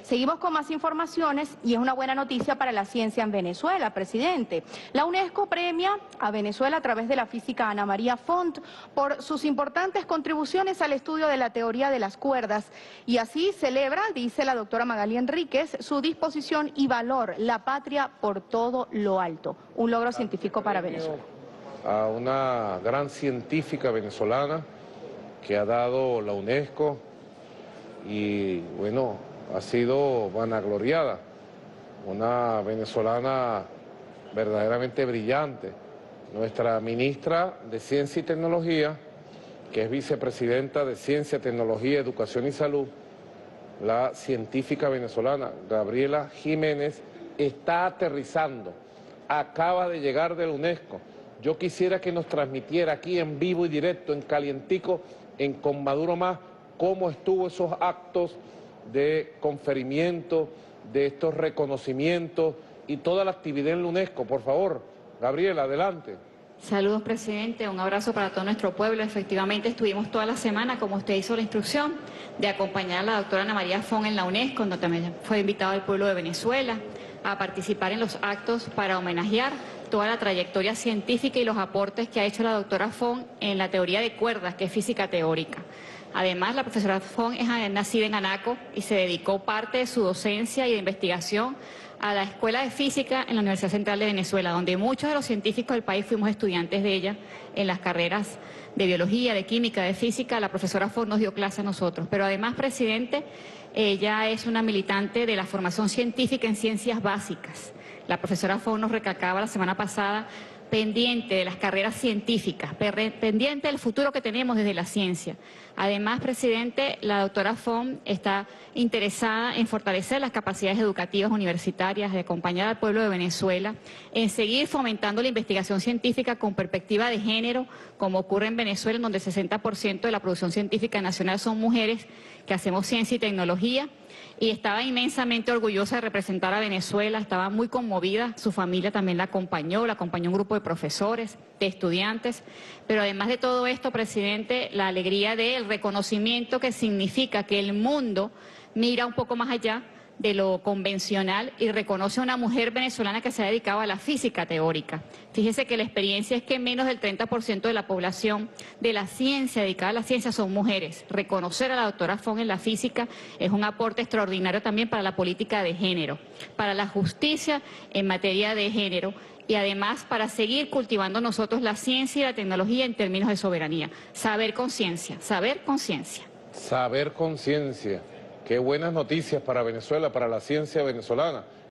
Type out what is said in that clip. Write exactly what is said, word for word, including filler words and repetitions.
Seguimos con más informaciones y es una buena noticia para la ciencia en Venezuela, presidente. La UNESCO premia a Venezuela a través de la física Ana María Font por sus importantes contribuciones al estudio de la teoría de las cuerdas y así celebra, dice la doctora Magali Enríquez, su disposición y valor, la patria por todo lo alto. Un logro científico para Venezuela. A una gran científica venezolana que ha dado la UNESCO y bueno, ha sido vanagloriada, una venezolana verdaderamente brillante, nuestra ministra de Ciencia y Tecnología, que es vicepresidenta de Ciencia, Tecnología, Educación y Salud, la científica venezolana Gabriela Jiménez, está aterrizando, acaba de llegar de la UNESCO. Yo quisiera que nos transmitiera aquí en vivo y directo, en calientico, en Con Maduro Más, cómo estuvo esos actos de conferimiento, de estos reconocimientos y toda la actividad en la UNESCO. Por favor, Gabriela, adelante. Saludos, presidente, un abrazo para todo nuestro pueblo. Efectivamente estuvimos toda la semana, como usted hizo la instrucción, de acompañar a la doctora Ana María Font en la UNESCO, donde también fue invitado el pueblo de Venezuela a participar en los actos para homenajear toda la trayectoria científica y los aportes que ha hecho la doctora Font en la teoría de cuerdas, que es física teórica. Además, la profesora Font es nacida en Anaco y se dedicó parte de su docencia y de investigación a la Escuela de Física en la Universidad Central de Venezuela, donde muchos de los científicos del país fuimos estudiantes de ella en las carreras de biología, de química, de física. La profesora Font nos dio clase a nosotros. Pero además, presidente, ella es una militante de la formación científica en ciencias básicas. La profesora Font nos recalcaba la semana pasada pendiente de las carreras científicas, pendiente del futuro que tenemos desde la ciencia. Además, presidente, la doctora Font está interesada en fortalecer las capacidades educativas universitarias, de acompañar al pueblo de Venezuela, en seguir fomentando la investigación científica con perspectiva de género, como ocurre en Venezuela, en donde el sesenta por ciento de la producción científica nacional son mujeres que hacemos ciencia y tecnología. Y estaba inmensamente orgullosa de representar a Venezuela, estaba muy conmovida, su familia también la acompañó, la acompañó un grupo de profesores, de estudiantes, pero además de todo esto, presidente, la alegría del reconocimiento que significa que el mundo mira un poco más allá de lo convencional y reconoce a una mujer venezolana que se ha dedicado a la física teórica. Fíjese que la experiencia es que menos del treinta por ciento de la población de la ciencia, dedicada a la ciencia, son mujeres. Reconocer a la doctora Font en la física es un aporte extraordinario también para la política de género, para la justicia en materia de género y además para seguir cultivando nosotros la ciencia y la tecnología en términos de soberanía. Saber conciencia, saber conciencia. Saber conciencia. Qué buenas noticias para Venezuela, para la ciencia venezolana.